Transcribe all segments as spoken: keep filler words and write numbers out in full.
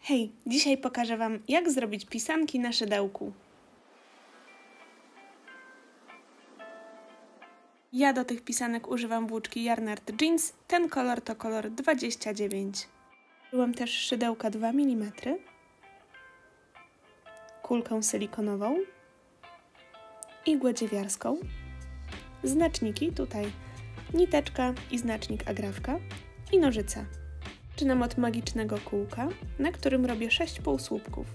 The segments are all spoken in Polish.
Hej, dzisiaj pokażę Wam, jak zrobić pisanki na szydełku. Ja do tych pisanek używam włóczki Yarnart Jeans, ten kolor to kolor dwadzieścia dziewięć. Użyłam też szydełka dwa milimetry, kulkę silikonową, igłę dziewiarską, znaczniki, tutaj niteczka i znacznik agrafka i nożyce. Zaczynam od magicznego kółka, na którym robię sześć półsłupków.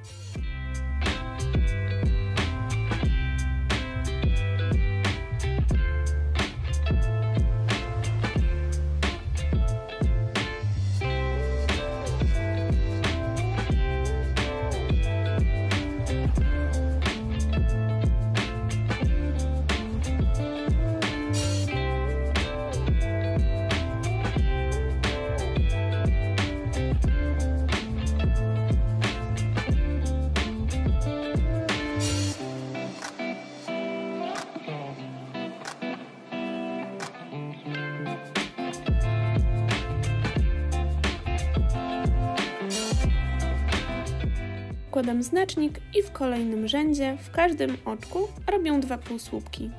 Wkładam znacznik i w kolejnym rzędzie, w każdym oczku robię dwa półsłupki.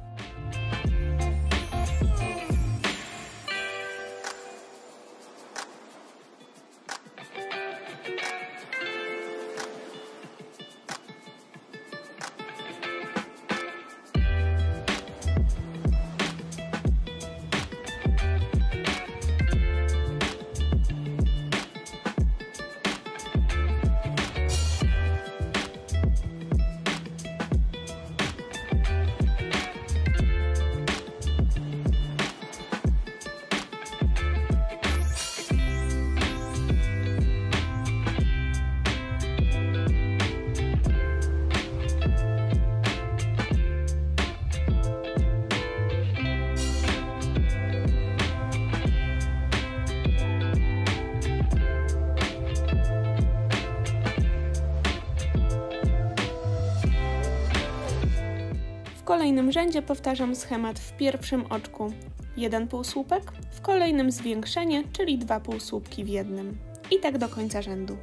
W kolejnym rzędzie powtarzam schemat w pierwszym oczku jeden półsłupek, w kolejnym zwiększenie, czyli dwa półsłupki w jednym. I tak do końca rzędu.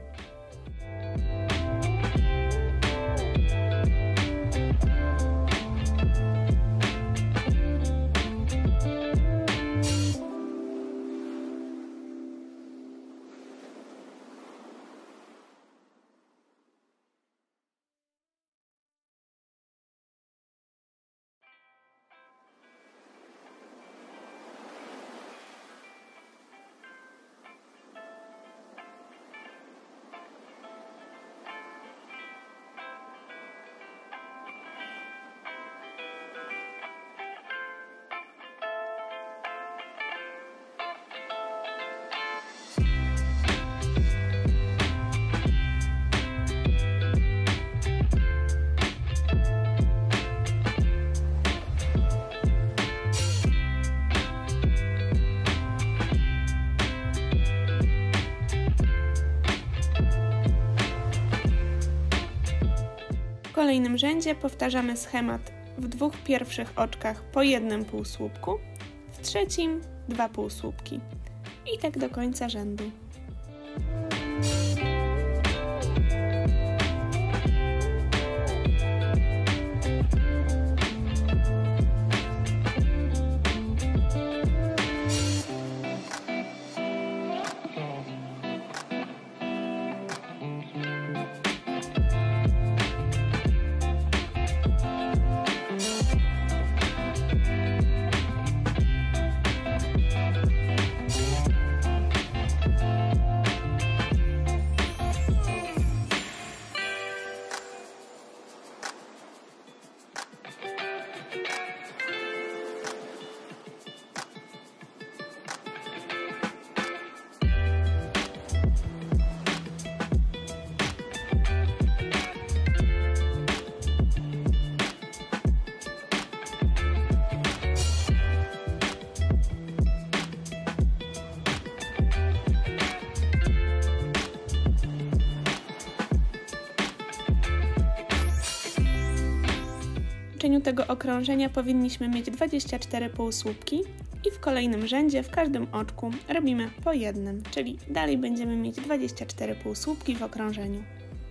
W kolejnym rzędzie powtarzamy schemat w dwóch pierwszych oczkach po jednym półsłupku, w trzecim dwa półsłupki i tak do końca rzędu. W zakończeniu tego okrążenia powinniśmy mieć dwadzieścia cztery półsłupki i w kolejnym rzędzie w każdym oczku robimy po jednym, czyli dalej będziemy mieć dwadzieścia cztery półsłupki w okrążeniu.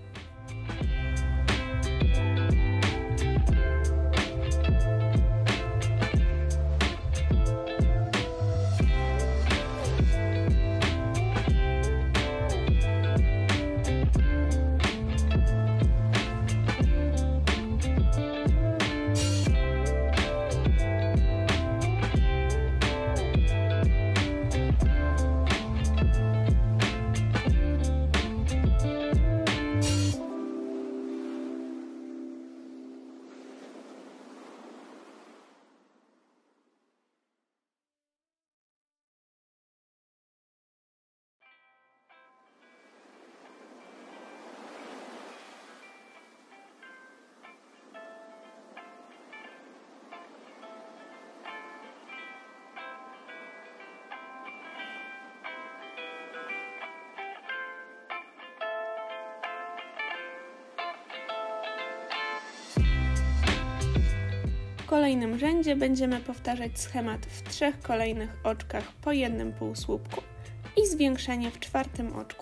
W kolejnym rzędzie będziemy powtarzać schemat w trzech kolejnych oczkach po jednym półsłupku i zwiększenie w czwartym oczku.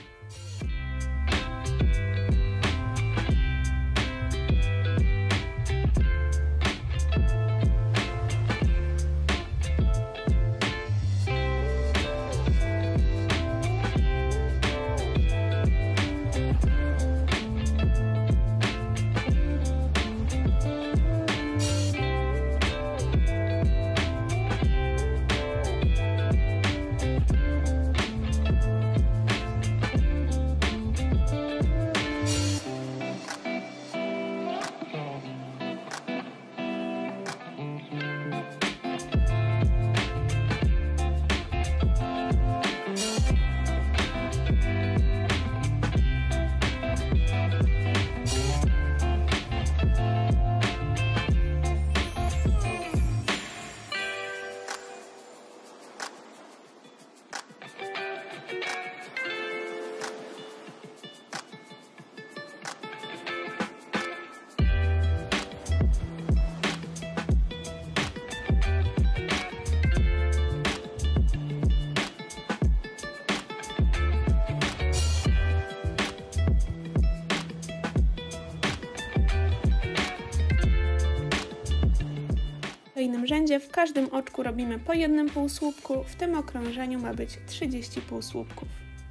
W kolejnym rzędzie w każdym oczku robimy po jednym półsłupku, w tym okrążeniu ma być trzydzieści półsłupków.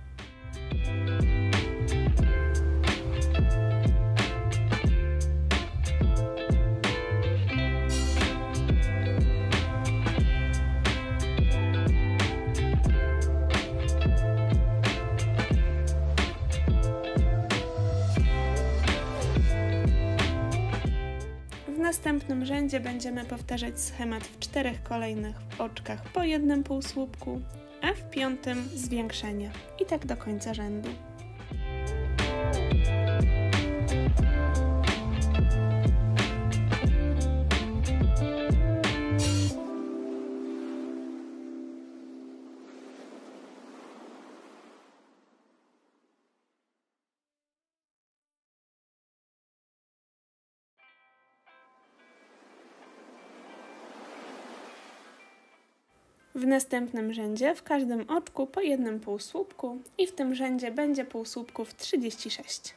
W następnym rzędzie będziemy powtarzać schemat w czterech kolejnych oczkach po jednym półsłupku, a w piątym zwiększenie i tak do końca rzędu. W następnym rzędzie w każdym oczku po jednym półsłupku i w tym rzędzie będzie półsłupków trzydzieści sześć.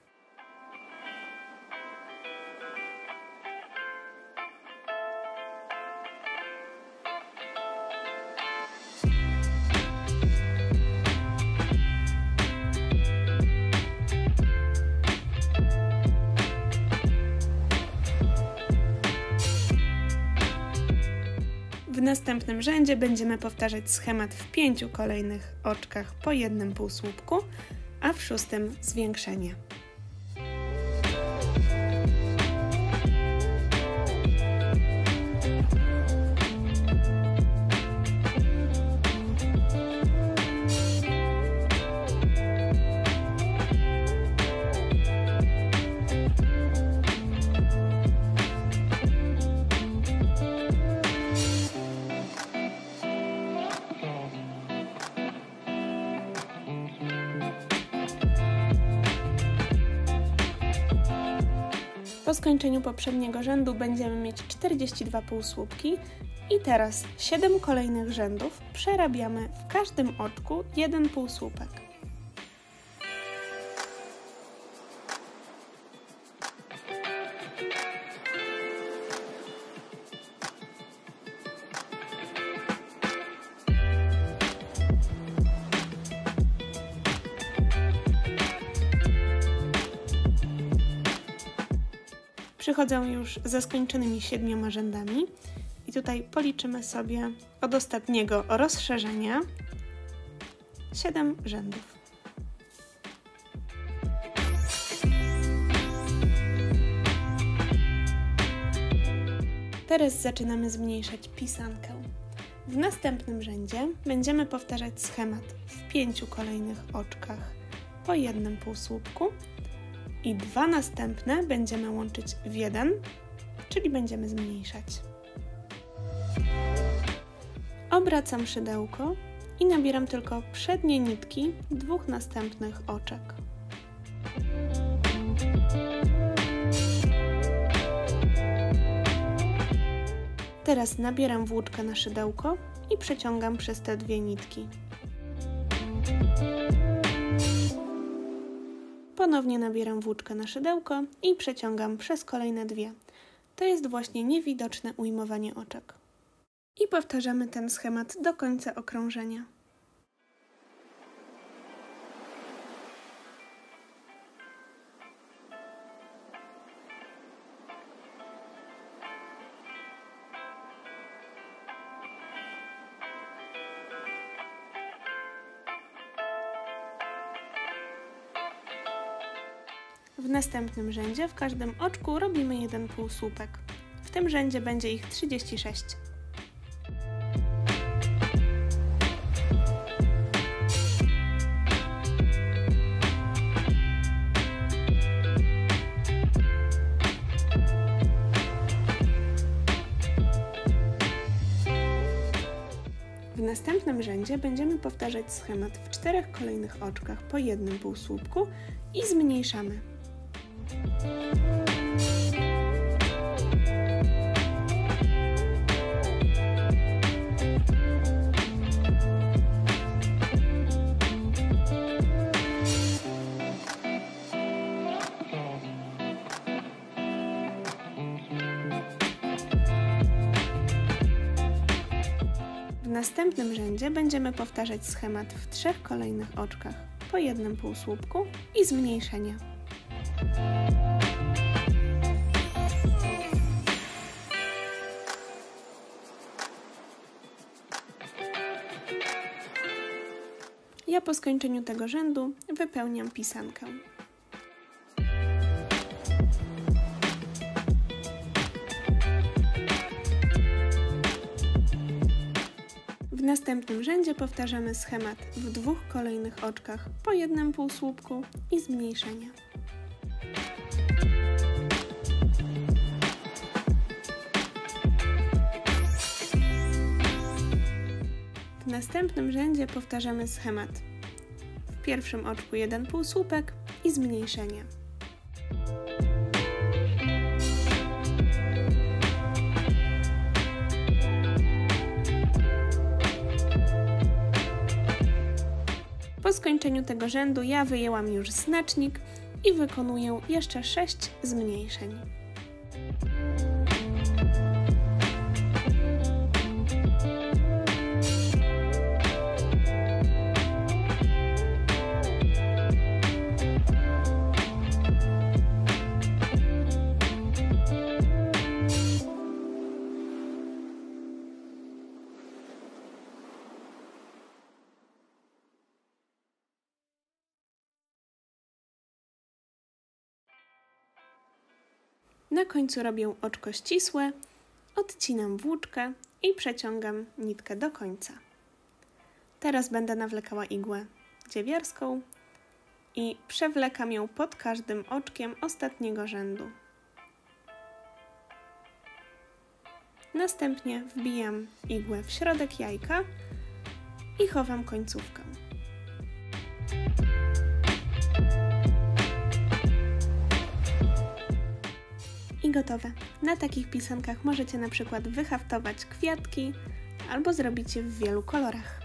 W następnym rzędzie będziemy powtarzać schemat w pięciu kolejnych oczkach po jednym półsłupku, a w szóstym zwiększenie. Po skończeniu poprzedniego rzędu będziemy mieć czterdzieści dwa półsłupki I teraz siedem kolejnych rzędów przerabiamy w każdym oczku jeden półsłupek. Przychodzę już ze skończonymi siedmioma rzędami i tutaj policzymy sobie od ostatniego rozszerzenia siedem rzędów. Teraz zaczynamy zmniejszać pisankę. W następnym rzędzie będziemy powtarzać schemat w pięciu kolejnych oczkach po jednym półsłupku i dwa następne będziemy łączyć w jeden, czyli będziemy zmniejszać. Obracam szydełko i nabieram tylko przednie nitki dwóch następnych oczek. Teraz nabieram włóczkę na szydełko i przeciągam przez te dwie nitki. Ponownie nabieram włóczkę na szydełko i przeciągam przez kolejne dwie. To jest właśnie niewidoczne ujmowanie oczek. I powtarzamy ten schemat do końca okrążenia. W następnym rzędzie w każdym oczku robimy jeden półsłupek. W tym rzędzie będzie ich trzydzieści sześć. W następnym rzędzie będziemy powtarzać schemat w czterech kolejnych oczkach po jednym półsłupku i zmniejszamy. W następnym rzędzie będziemy powtarzać schemat w trzech kolejnych oczkach po jednym półsłupku i zmniejszenie. Ja po skończeniu tego rzędu wypełniam pisankę. W następnym rzędzie powtarzamy schemat w dwóch kolejnych oczkach po jednym półsłupku i zmniejszenie. W następnym rzędzie powtarzamy schemat w pierwszym oczku jeden półsłupek i zmniejszenie. Po skończeniu tego rzędu ja wyjęłam już znacznik i wykonuję jeszcze sześć zmniejszeń. Na końcu robię oczko ścisłe, odcinam włóczkę i przeciągam nitkę do końca. Teraz będę nawlekała igłę dziewiarską i przewlekam ją pod każdym oczkiem ostatniego rzędu. Następnie wbijam igłę w środek jajka i chowam końcówkę. gotowe. Na takich pisankach możecie na przykład wyhaftować kwiatki albo zrobić je w wielu kolorach.